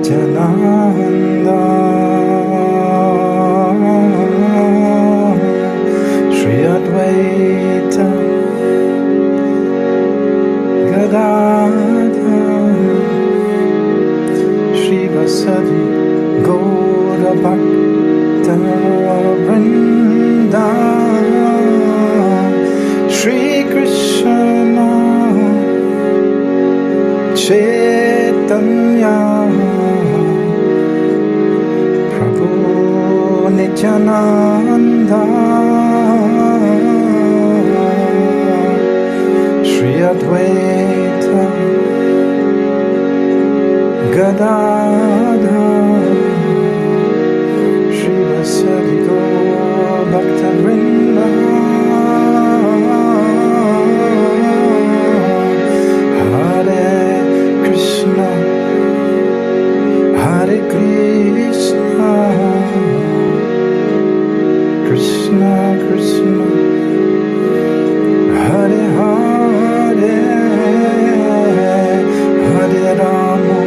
Nityananda Shri Advaita Gadadha Shri Vasadi Gaura Bhakta Vrinda Shri Krishna Chaitanya Prabhu Nityananda Shri Advaita Gadadha Shri Vasadi Gaura Bhakta Vrinda Hare Krishna Hare Krishna Krishna Krishna Hare Hare Hare Rama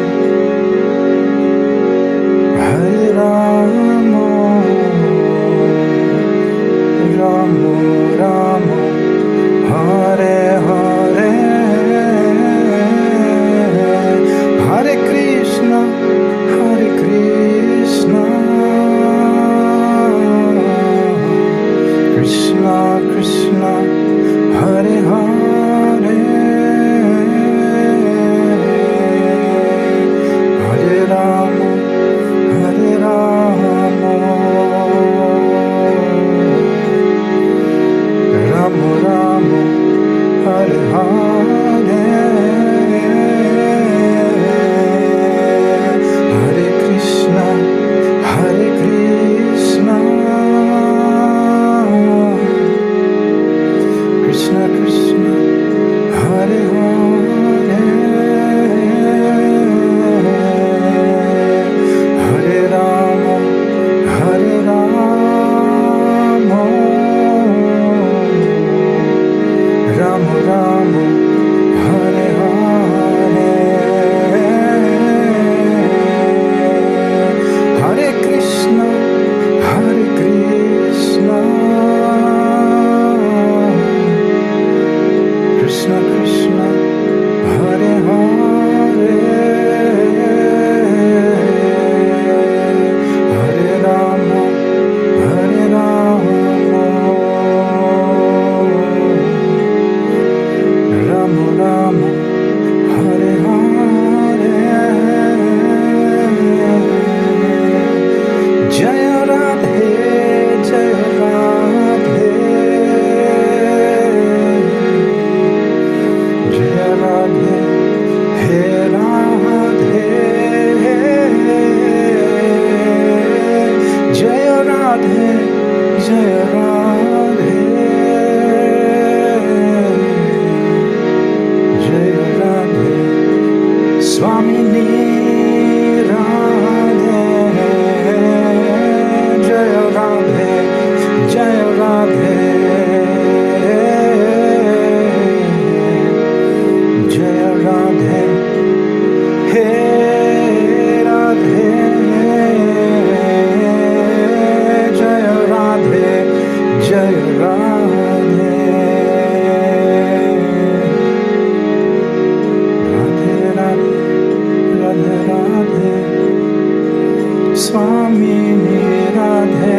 Hare Rama Rama Rama Hare Hare Hare Krishna Hare Krishna Krishna Krishna Hare Hare Hare Rama Hare Rama Rama Rama Hare Hare Hare Krishna Hare Krishna Krishna Krishna Hare Hare Hare Rama Hare Rama Rama Rama Hare Hare Hare Krishna Hare Krishna Krishna Krishna Hare Hare Hare Rama Hare Rama Rama Rama Hare Hare Jaya Radhe Jaya Radhe Jaya Radhe He Radhe Jaya Radhe Jaya Radhe Jaya Radhe Swamini Radhe Jaya Radhe Jaya Radhe Jaya Radhe He Radhe Jaya Radhe Jaya Radhe Radhe Radhe Radhe Radhe Swamini Radhe